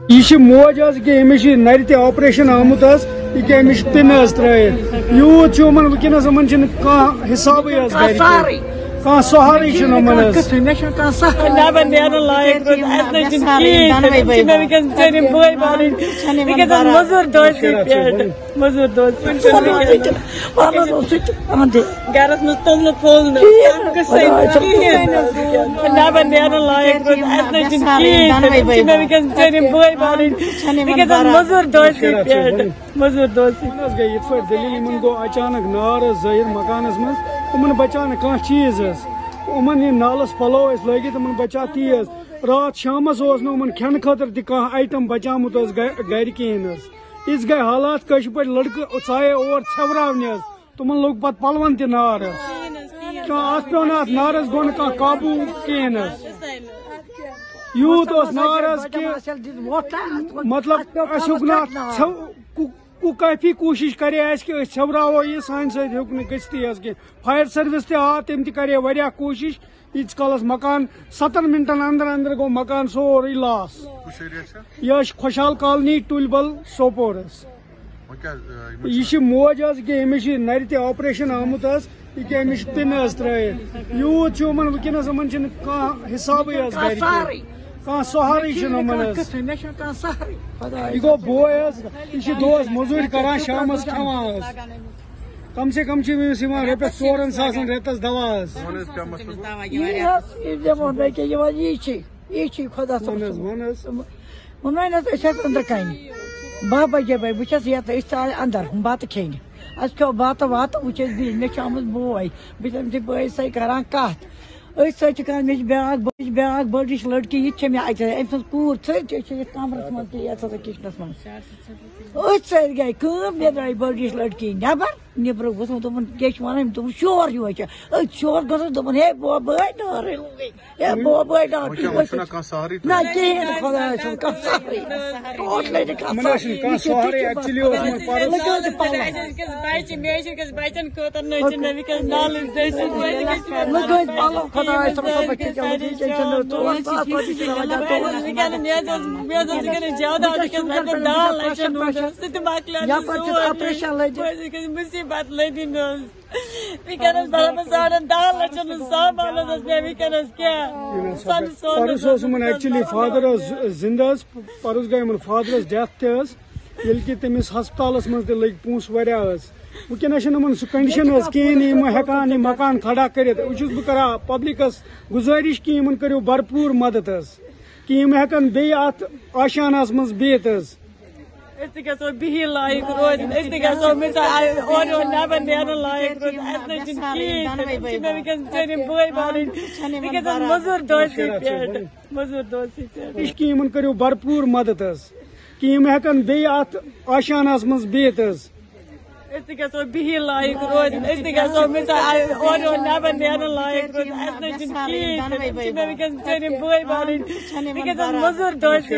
یہ موج کہ امس نر تہ آپریشن آمت یہ امس پن ترت یوت ونکس حساب سہارے گرس مز تومل پھول مزور گئی یہ دلیل گو اچانک نار ظاہر مکانس مز بچان کھانا چیز ان نالس پلو لگت بچا تیز رات شامس کھین خاطر تہ آئٹم بچامت گر کہین اس گئی حالات کش پہ لڑکہ ژائے اور ژھوراونہ تمن لوگ پتہ پلون تہ نار ات پہ نارس گو قابو کہین یوت نار کہ مطلب کافی کوشش کرے کہ ژھوراو یہ سان ست ہوں گھتھی کی فائر سروس تہ آ تم تہ کرے واریاہ کوشش ییتس کالس مکان 7 منٹن اندر اندر گو مکان سورے لاس یہ خوشحال کالونی ٹولبل سوپورس یہ موج کہ امس نر تہ آپریشن آمت یہ امس پن ترت یوت ونکس حساب سہارے یہ گو بوے یہ دوس مزور کران شامس کھوان کم سے کم رپیس 4 ساسن رتس دوا اندر کن 12 بجے بہت یہ اندر بتہ کھین اس کھو بتہ وتہ وچ مے آمت بوے بہت بے سی کران کت ات کر بیاکھ بڑش لڑکی یہ ام سن کور کمرس من کچنس من ات گئی مے درائے بڑش لڑکی نبر وس کیا شور ہوں شور گھس ہے بوبے نار ہے بوبے نار نہ کہین خدا مصیبت لدن ایکچولی فادر زندہ پرس گئی فادرس ڈیتھ تیل کہ تمس ہسپتالس مز تہ لگ پونس واریاہ ونکس سہ کنڈیشن کہین ہیکان یہ مکان کھڑا کرت بہ کرا پبلکس گزارش کہ کرو بھرپور مدد کہ ہیکن بیٚیہِ اتھ آشانس مز بہت گھو بہن لائق روزن گھو نبر نیرن لائق روزن مزور دوستی کہ کرو بھرپور مدد کہ ہیکن بیٚیہِ اتھ آشانس مز بہت گھو بہن لائق روزن گھو نبر نیرن لائق روزن مزور دوستی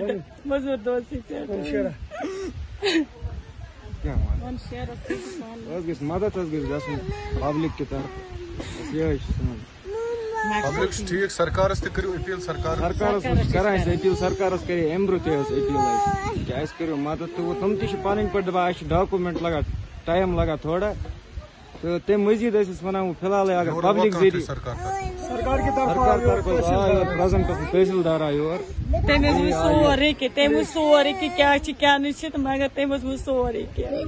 مدد پبلک کی طرف پبلک ٹھیک سرکارس تہ کرو اپیل سرکارس کران اپیل سرکارس کرے امہ برو تہ اپیل کہ اس کرو مدد تو تم تہ پن پہ دپان اس ڈاکومنٹ لگان ٹائم لگان تھوڑا تو تم مزید ونان فی الحال اگر پبلک ذریعہ سرکار کی طرف تحصیلدار آ یور تم سورے کیا مگر تم سورے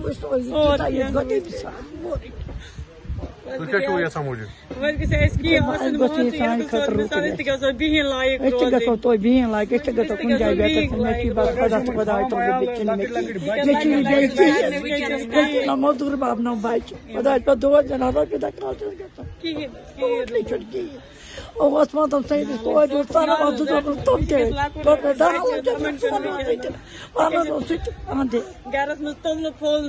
بہن لائق مزدور بابنو بچہ پہ دود دن گرس مز تومل پھول